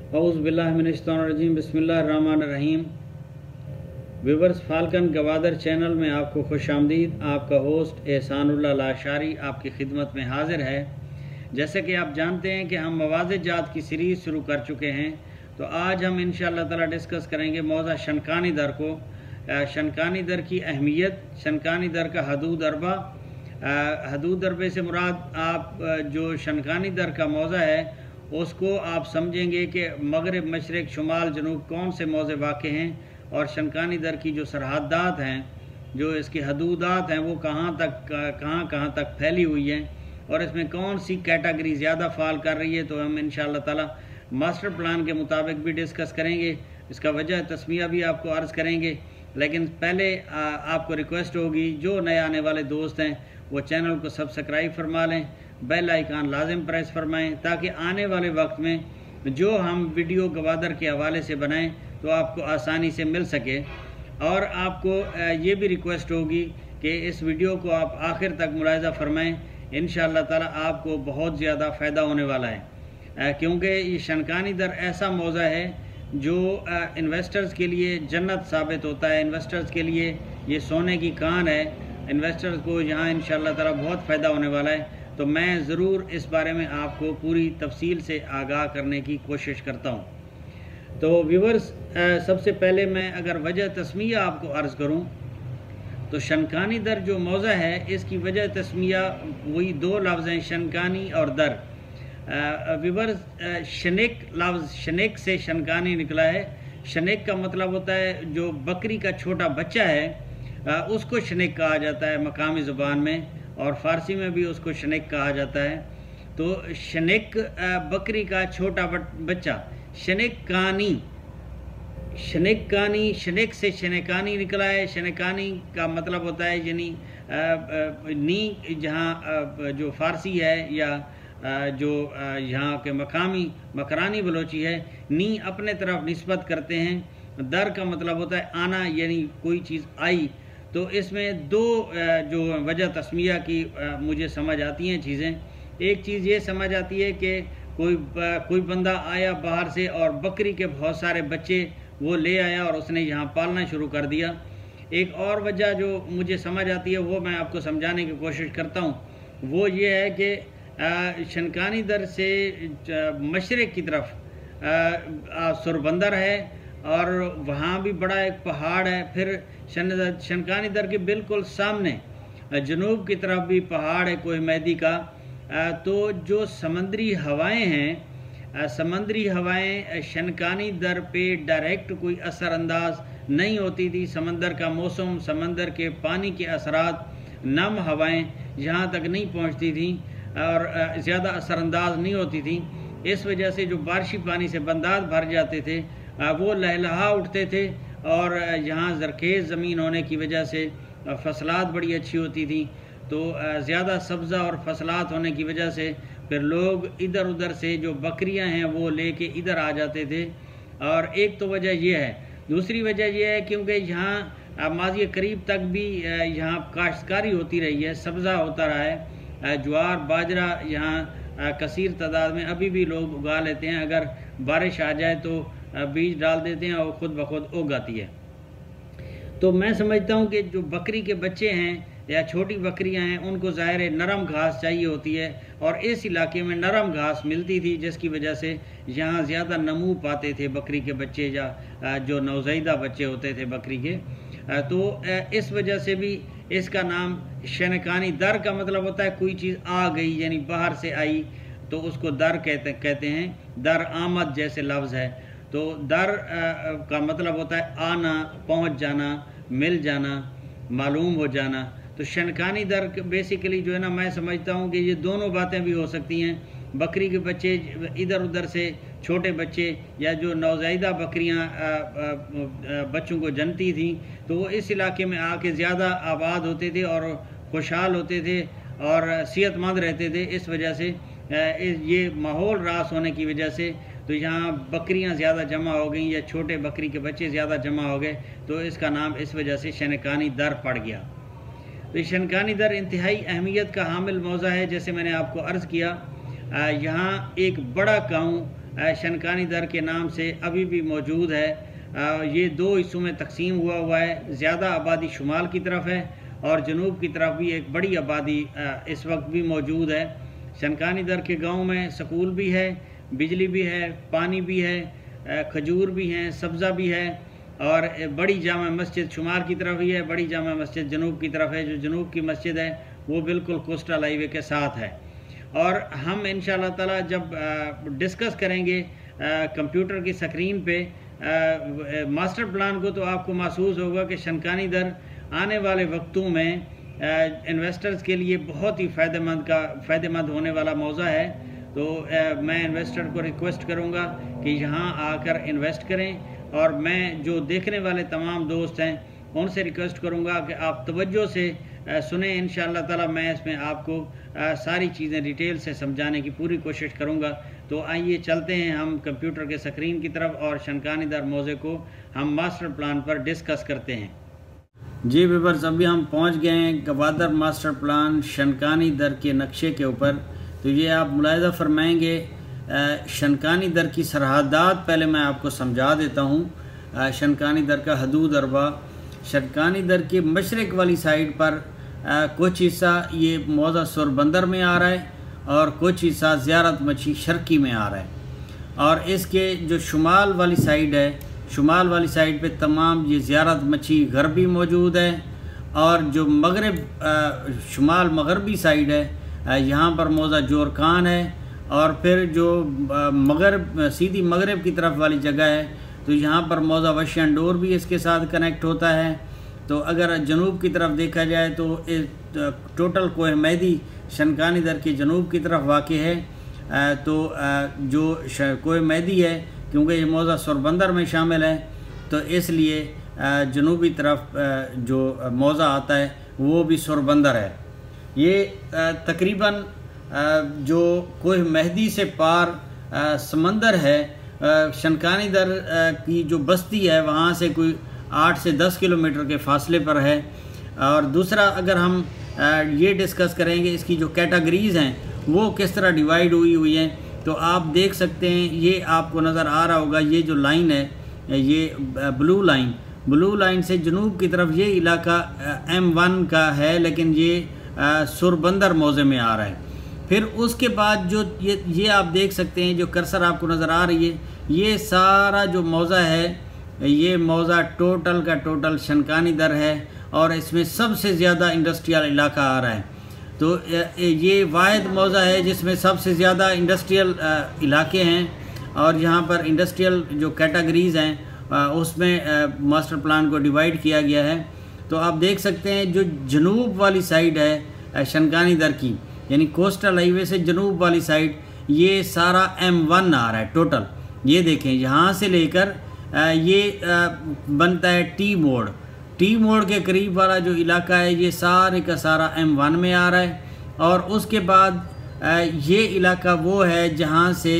औज़ुबिल्लाहिमिनश्शैतानिर्रजीम बिस्मिल्लाहिर्रहमानिर्रहीम। Viewers, falcon Gwadar channel में आपको खुश आमदीद। आपका होस्ट एहसानुल्लाह लाशारी आपकी खिदमत में हाजिर है। जैसे कि आप जानते हैं कि हम मवाज़े जात की सीरीज़ शुरू कर चुके हैं, तो आज हम इंशाअल्लाह ताला डिस्कस करेंगे मौज़ा शनकानी दर को। शनकानी दर की अहमियत, शनकानी दर का हदूद अरबा। हदूद अरबे से मुराद आप जो शनकानी दर का मौज़ा है उसको आप समझेंगे कि मगरिब, मशरिक़, शुमाल, जनूब कौन से मौज़े वाक़े हैं, और शनकानी दर की जो सरहदात हैं, जो इसकी हदूदात हैं, वो कहाँ तक फैली हुई हैं, और इसमें कौन सी कैटेगरी ज़्यादा फ़ाल कर रही है। तो हम इंशाअल्लाह ताला मास्टर प्लान के मुताबिक भी डिस्कस करेंगे। इसका वजह तस्मिया भी आपको अर्ज़ करेंगे, लेकिन पहले आपको रिक्वेस्ट होगी, जो नए आने वाले दोस्त हैं वो चैनल को सब्सक्राइब फरमा लें, बेल आइकान लाजिम प्रेस फरमाएं, ताकि आने वाले वक्त में जो हम वीडियो गवादर के हवाले से बनाएं तो आपको आसानी से मिल सके। और आपको ये भी रिक्वेस्ट होगी कि इस वीडियो को आप आखिर तक मुलाहिज़ा फरमाएं। इंशाअल्लाह ताला आपको बहुत ज़्यादा फ़ायदा होने वाला है, क्योंकि ये शनकानी दर ऐसा मौज़ा है जो इन्वेस्टर्स के लिए जन्नत साबित होता है। इन्वेस्टर्स के लिए ये सोने की कान है। इन्वेस्टर्स को यहाँ इंशाअल्लाह ताला बहुत फ़ायदा होने वाला है। तो मैं ज़रूर इस बारे में आपको पूरी तफसील से आगाह करने की कोशिश करता हूँ। तो व्यूवर्स, सबसे पहले मैं अगर वजह तस्मिया आपको अर्ज़ करूँ तो शनकानी दर जो मौज़ा है इसकी वजह तस्मिया वही दो लफ्ज़ हैं, शनकानी और दर। व्यूवर्स, शनेक लफ्ज़ शनेक से शनकानी निकला है। शनेक का मतलब होता है जो बकरी का छोटा बच्चा है, उसको शनेक कहा जाता है मकामी ज़ुबान में, और फ़ारसी में भी उसको शनेक कहा जाता है। तो शनेक बकरी का छोटा बच्चा, शनेकानी, शनेक से शनेकानी निकला है। शनेकानी का मतलब होता है यानी नी, जहाँ जो फ़ारसी है या जो यहाँ के मकामी मकरानी बलोची है, नी अपने तरफ निस्बत करते हैं। दर का मतलब होता है आना, यानी कोई चीज़ आई। तो इसमें दो जो वजह तस्मिया की मुझे समझ आती हैं चीज़ें। एक चीज़ ये समझ आती है कि कोई बंदा आया बाहर से और बकरी के बहुत सारे बच्चे वो ले आया और उसने यहाँ पालना शुरू कर दिया। एक और वजह जो मुझे समझ आती है वो मैं आपको समझाने की कोशिश करता हूँ। वो ये है कि शनकानी दर से मशरिक़ की तरफ सुरबंदर है, और वहाँ भी बड़ा एक पहाड़ है। फिर शनकानी दर के बिल्कुल सामने जनूब की तरफ भी पहाड़ है कोई मैदी का। तो जो समंदरी हवाएं हैं, समंदरी हवाएं शनकानी दर पे डायरेक्ट कोई असरअंदाज नहीं होती थी। समंदर का मौसम, समंदर के पानी के असरात, नम हवाएं यहाँ तक नहीं पहुँचती थी और ज़्यादा असरअंदाज नहीं होती थी। इस वजह से जो बारिशी पानी से बंदात भर जाते थे वो लहलहा उठते थे, और यहाँ ज़रखेज़ ज़मीन होने की वजह से फसलात बड़ी अच्छी होती थी। तो ज़्यादा सब्ज़ा और फसलात होने की वजह से फिर लोग इधर उधर से जो बकरियां हैं वो लेके इधर आ जाते थे। और एक तो वजह यह है। दूसरी वजह यह है क्योंकि यहाँ माज़ी करीब तक भी यहाँ काश्तकारी होती रही है, सब्ज़ा होता रहा है। ज्वार, बाजरा यहाँ कसीर तादाद में अभी भी लोग उगा लेते हैं। अगर बारिश आ जाए तो बीज डाल देते हैं और ख़ुद ब खुद उग आती है। तो मैं समझता हूँ कि जो बकरी के बच्चे हैं या छोटी बकरियां हैं उनको ज़ाहिर नरम घास चाहिए होती है, और इस इलाके में नरम घास मिलती थी, जिसकी वजह से यहाँ ज़्यादा नमू पाते थे बकरी के बच्चे, या जो नौज़ाइदा बच्चे होते थे बकरी के। तो इस वजह से भी इसका नाम शनकानी दर का मतलब होता है कोई चीज़ आ गई, यानी बाहर से आई, तो उसको दर कहते हैं। दर आमद जैसे लफ्ज़ है। तो दर का मतलब होता है आना, पहुंच जाना, मिल जाना, मालूम हो जाना। तो शनकानी दर बेसिकली जो है ना, मैं समझता हूँ कि ये दोनों बातें भी हो सकती हैं। बकरी के बच्चे इधर उधर से छोटे बच्चे, या जो नौज़ाइदा बकरियाँ बच्चों को जन्मती थी, तो वो इस इलाके में आके ज़्यादा आबाद होते थे और खुशहाल होते थे और सेहतमंद रहते थे। इस वजह से ये माहौल रास होने की वजह से तो यहाँ बकरियाँ ज़्यादा जमा हो गई, या छोटे बकरी के बच्चे ज़्यादा जमा हो गए, तो इसका नाम इस वजह से शनकानी दर पड़ गया। तो शनकानी दर इंतहाई अहमियत का हामिल मौज़ा है। जैसे मैंने आपको अर्ज़ किया, यहाँ एक बड़ा गाँव शनकानी दर के नाम से अभी भी मौजूद है। ये 2 हिस्सों में तकसीम हुआ है। ज़्यादा आबादी शुमाल की तरफ है और जनूब की तरफ भी एक बड़ी आबादी इस वक्त भी मौजूद है। शनकानी दर के गांव में स्कूल भी है, बिजली भी है, पानी भी है, खजूर भी हैं, सब्ज़ा भी है और बड़ी जामा मस्जिद शुमाल की तरफ ही है, बड़ी जामा मस्जिद जनूब की तरफ है। जो जनूब की मस्जिद है वो बिल्कुल कोस्टल हाईवे के साथ है। और हम इंशाअल्लाह ताला जब डिस्कस करेंगे कंप्यूटर की स्क्रीन पे मास्टर प्लान को, तो आपको महसूस होगा कि शनकानी दर आने वाले वक्तों में इन्वेस्टर्स के लिए बहुत ही फ़ायदेमंद होने वाला मौज़ा है। तो मैं इन्वेस्टर को रिक्वेस्ट करूँगा कि यहाँ आकर इन्वेस्ट करें और मैं जो देखने वाले तमाम दोस्त हैं उनसे रिक्वेस्ट करूँगा कि आप तवज्जो से सुने। इंशाअल्लाह ताला मैं इसमें आपको सारी चीज़ें डिटेल से समझाने की पूरी कोशिश करूँगा। तो आइए चलते हैं हम कंप्यूटर के स्क्रीन की तरफ और शनकानी दर मौज़े को हम मास्टर प्लान पर डिस्कस करते हैं। जी व्यूअर्स, अभी हम पहुंच गए हैं गवादर मास्टर प्लान शनकानी दर के नक्शे के ऊपर। तो ये आप मुलाहिज़ा फरमाएंगे शनकानी दर की सरहदात पहले मैं आपको समझा देता हूँ। शनकानी दर का हदूद अरबा, शनकानी दर के मशरक़ वाली साइड पर कुछ हिस्सा ये मौज़ा सुरबंदर में आ रहा है और कुछ हिस्सा ज़ियारत मच्छी शर्की में आ रहा है। और इसके जो शुमाल वाली साइड है, शुमाल वाली साइड पे तमाम ये ज़ियारत मच्छी गरबी मौजूद है। और जो मगरब शुमाल मगरबी साइड है यहाँ पर मौज़ा जोरकान है। और फिर जो मगरब सीधी मगरब की तरफ वाली जगह है तो यहाँ पर मौज़ा वशियन डोर भी इसके साथ कनेक्ट होता है। तो अगर जनूब की तरफ देखा जाए तो टोटल कोह मेहदी शनकानी दर के जनूब की तरफ वाक़ है। तो जो कोह मेहदी है, क्योंकि ये मौज़ा सुरबंदर में शामिल है, तो इसलिए जनूबी तरफ जो मौज़ा आता है वो भी सुरबंदर है। ये तकरीबन जो कोह मेहदी से पार समंदर है, शनकानी दर की जो बस्ती है वहाँ से कोई 8 से 10 किलोमीटर के फासले पर है। और दूसरा, अगर हम ये डिस्कस करेंगे इसकी जो कैटेगरीज़ हैं वो किस तरह डिवाइड हुई हैं, तो आप देख सकते हैं, ये आपको नज़र आ रहा होगा, ये जो लाइन है ये ब्लू लाइन से जनूब की तरफ ये इलाका M1 का है, लेकिन ये सुरबंदर मौज़े में आ रहा है। फिर उसके बाद जो ये आप देख सकते हैं, जो कर्सर आपको नज़र आ रही है, ये सारा जो मौज़ा है, ये मौज़ा टोटल का टोटल शनकानी दर है और इसमें सबसे ज़्यादा इंडस्ट्रियल इलाका आ रहा है। तो ये वाहिद मौज़ा है जिसमें सबसे ज़्यादा इंडस्ट्रियल इलाके हैं। और यहाँ पर इंडस्ट्रियल जो कैटेगरीज़ हैं उसमें मास्टर प्लान को डिवाइड किया गया है। तो आप देख सकते हैं जो जनूब वाली साइड है शनकानी दर की, यानी कोस्टल हाईवे से जनूब वाली साइड, ये सारा M1 आ रहा है टोटल। ये देखें, यहाँ से लेकर ये बनता है टी मोड़ के करीब वाला जो इलाका है, ये सारे का सारा M1 में आ रहा है। और उसके बाद ये इलाका वो है जहाँ से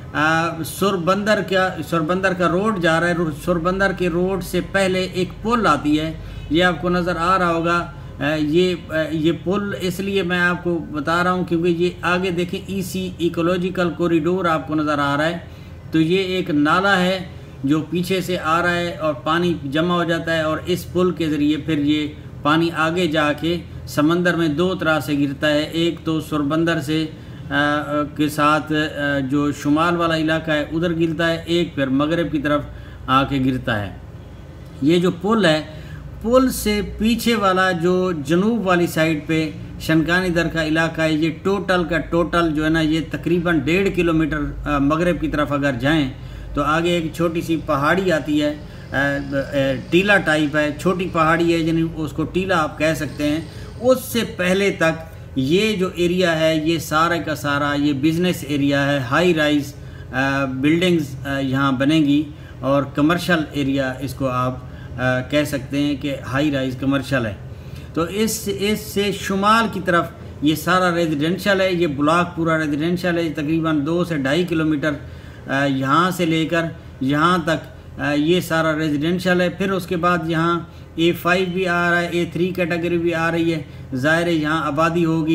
सुरबंदर का रोड जा रहा है। सुरबंदर के रोड से पहले एक पुल आती है, ये आपको नज़र आ रहा होगा। ये पुल इसलिए मैं आपको बता रहा हूँ क्योंकि ये आगे देखें EC इकोलॉजिकल कॉरिडोर आपको नज़र आ रहा है। तो ये एक नाला है जो पीछे से आ रहा है और पानी जमा हो जाता है, और इस पुल के ज़रिए फिर ये पानी आगे जाके समंदर में 2 तरह से गिरता है। एक तो सुरबंदर से के साथ जो शुमाल वाला इलाका है उधर गिरता है, एक फिर मगरब की तरफ आके गिरता है। ये जो पुल है, पुल से पीछे वाला जो जनूब वाली साइड पे शनकानी दर का इलाका है, ये टोटल का टोटल जो है ना, ये तकरीबन 1.5 किलोमीटर मगरब की तरफ अगर जाएं तो आगे एक छोटी सी पहाड़ी आती है, टीला टाइप है, छोटी पहाड़ी है, यानी उसको टीला आप कह सकते हैं। उससे पहले तक ये जो एरिया है ये सारा का सारा ये बिज़नेस एरिया है, हाई राइज बिल्डिंग्स यहाँ बनेंगी और कमर्शियल एरिया इसको आप कह सकते हैं कि हाई राइज कमर्शियल है। तो इससे शुमाल की तरफ ये सारा रेजिडेंशियल है, ये ब्लॉक पूरा रेजिडेंशियल है। तकरीबन 2 से 2.5 किलोमीटर यहाँ से लेकर यहाँ तक ये सारा रेजिडेंशियल है। फिर उसके बाद यहाँ A5 भी आ रहा है, A3 कैटेगरी भी आ रही है। ज़ाहिर है यहाँ आबादी होगी,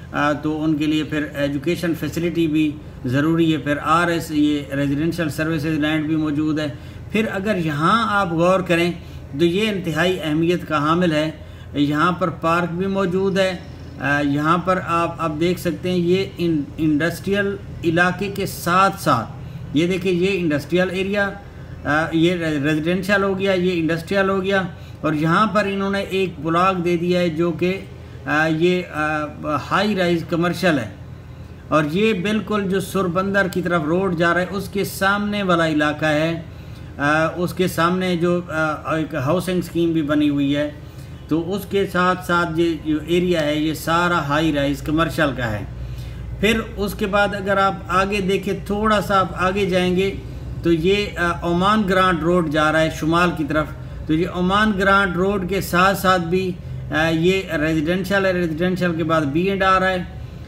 तो उनके लिए फिर एजुकेशन फैसिलिटी भी ज़रूरी है। फिर RS ये रेजिडेंशियल सर्विसेज लैंड भी मौजूद है। फिर अगर यहाँ आप गौर करें तो ये इंतहाई अहमियत का हामिल है। यहाँ पर पार्क भी मौजूद है। यहाँ पर आप देख सकते हैं ये इंडस्ट्रियल इलाके के साथ साथ ये देखिए ये इंडस्ट्रियल एरिया, ये रेजिडेंशियल हो गया, ये इंडस्ट्रियल हो गया, और यहाँ पर इन्होंने एक ब्लॉक दे दिया है जो कि ये हाई राइज कमर्शियल है। और ये बिल्कुल जो सुरबंदर की तरफ रोड जा रहा है उसके सामने वाला इलाका है। उसके सामने जो एक हाउसिंग स्कीम भी बनी हुई है, तो उसके साथ साथ ये जो एरिया है ये सारा हाई राइज कमर्शियल का है। फिर उसके बाद अगर आप आगे देखें, थोड़ा सा आप आगे जाएंगे तो ये ओमान ग्रांट रोड जा रहा है शुमाल की तरफ। तो ये ओमान ग्रांट रोड के साथ साथ भी ये रेजिडेंशियल है। रेजिडेंशियल के बाद B&R है,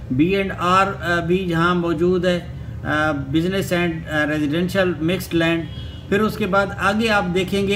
B&R भी यहाँ मौजूद है, business and residential mixed land. फिर उसके बाद आगे आप देखेंगे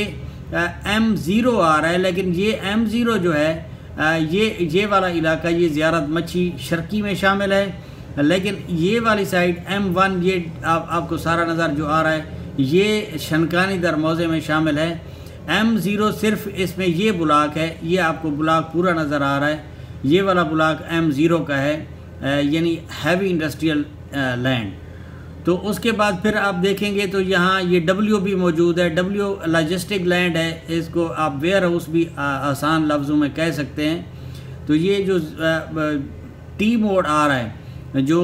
M0 आ रहा है, लेकिन ये M0 जो है ये वाला इलाका ये ज़ियारत मच्छी शर्की में शामिल है। लेकिन ये वाली साइड M1 ये आपको सारा नज़र जो आ रहा है ये शनकानी दर मौज़े में शामिल है। M0 सिर्फ इसमें ये ब्लॉक है, ये आपको ब्लॉक पूरा नज़र आ रहा है, ये वाला ब्लॉक M0 का है, यानी हैवी इंडस्ट्रियल लैंड। तो उसके बाद फिर आप देखेंगे तो यहाँ ये W भी मौजूद है। W लॉजिस्टिक लैंड है, इसको आप वेयर हाउस भी आसान लफ्ज़ों में कह सकते हैं। तो ये जो T मोड आ रहा है, जो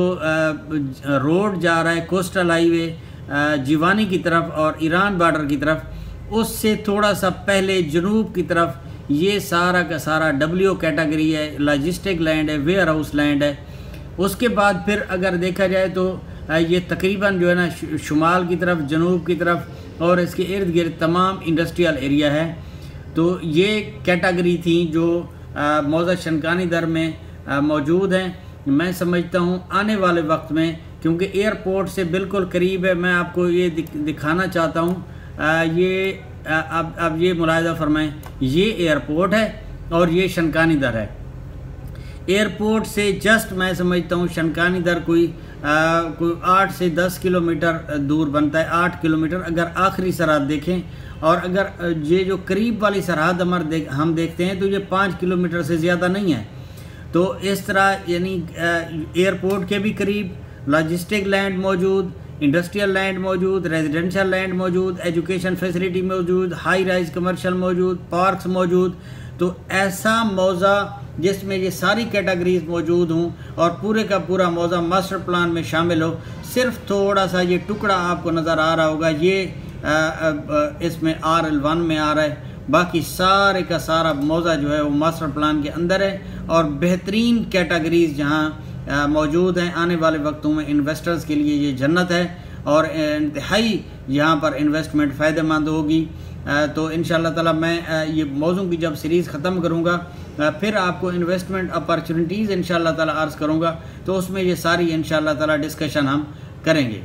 रोड जा रहा है कोस्टल हाईवे जीवानी की तरफ और ईरान बॉर्डर की तरफ, उससे थोड़ा सा पहले जनूब की तरफ ये सारा का सारा W कैटेगरी है, लॉजिस्टिक लैंड है, वेयर हाउस लैंड है। उसके बाद फिर अगर देखा जाए तो ये तकरीबन जो है ना शुमाल की तरफ, जनूब की तरफ और इसके इर्द गिर्द तमाम इंडस्ट्रियल एरिया है। तो ये कैटेगरी थी जो मौज़ा शनकानी दर में मौजूद हैं। मैं समझता हूँ आने वाले वक्त में, क्योंकि एयरपोर्ट से बिल्कुल करीब है, मैं आपको ये दिखाना चाहता हूँ। ये अब ये मुलाहिज़ा फरमाएं, ये एयरपोर्ट है और ये शनकानी दर है। एयरपोर्ट से जस्ट मैं समझता हूँ शनकानी दर कोई 8 से 10 किलोमीटर दूर बनता है, 8 किलोमीटर अगर आखिरी सरहद देखें। और अगर ये जो करीब वाली सरहद हम देखते हैं तो ये 5 किलोमीटर से ज़्यादा नहीं है। तो इस तरह यानी एयरपोर्ट के भी करीब लॉजिस्टिक लैंड मौजूद, इंडस्ट्रियल लैंड मौजूद, रेजिडेंशियल लैंड मौजूद, एजुकेशन फैसिलिटी मौजूद, हाई राइज कमर्शियल मौजूद, पार्क्स मौजूद। तो ऐसा मौज़ा जिसमें ये सारी कैटेगरीज मौजूद हों और पूरे का पूरा मौज़ा मास्टर प्लान में शामिल हो। सिर्फ थोड़ा सा ये टुकड़ा आपको नज़र आ रहा होगा, ये इसमें RL1 में आ रहा है, बाकी सारे का सारा मौज़ा जो है वो मास्टर प्लान के अंदर है। और बेहतरीन कैटेगरीज जहाँ मौजूद हैं, आने वाले वक्तों में इन्वेस्टर्स के लिए ये जन्नत है और इंतहाई यहाँ पर इन्वेस्टमेंट फ़ायदेमंद होगी। तो इंशाअल्लाह ताला मैं ये मौज़ों की जब सीरीज़ ख़त्म करूँगा फिर आपको इन्वेस्टमेंट अपॉर्चुनिटीज़ इंशाअल्लाह ताला अर्ज़ करूँगा, तो उसमें ये सारी इंशाअल्लाह ताला डिस्कशन हम करेंगे।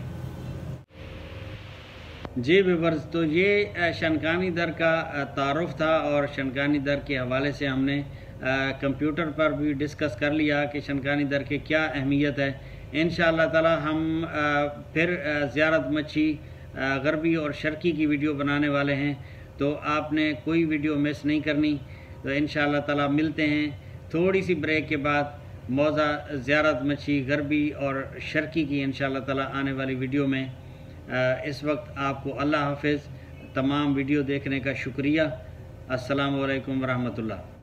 जी व्यूअर्स, तो ये शनकानी दर का तारुफ था और शनकानी दर के हवाले से हमने कंप्यूटर पर भी डिस्कस कर लिया कि शनकानी दर की क्या अहमियत है। इंशाअल्लाह ताला हम फिर ज़ियारत मच्छी गरबी और शर्की की वीडियो बनाने वाले हैं, तो आपने कोई वीडियो मिस नहीं करनी। तो इंशाअल्लाह ताला मिलते हैं थोड़ी सी ब्रेक के बाद मौज़ा ज़ियारत मच्छी गरबी और शर्की की इंशाअल्लाह ताला आने वाली वीडियो में। इस वक्त आपको अल्लाह हाफ़िज़, तमाम वीडियो देखने का शुक्रिया। अस्सलामु अलैकुम वरहमतुल्लाह।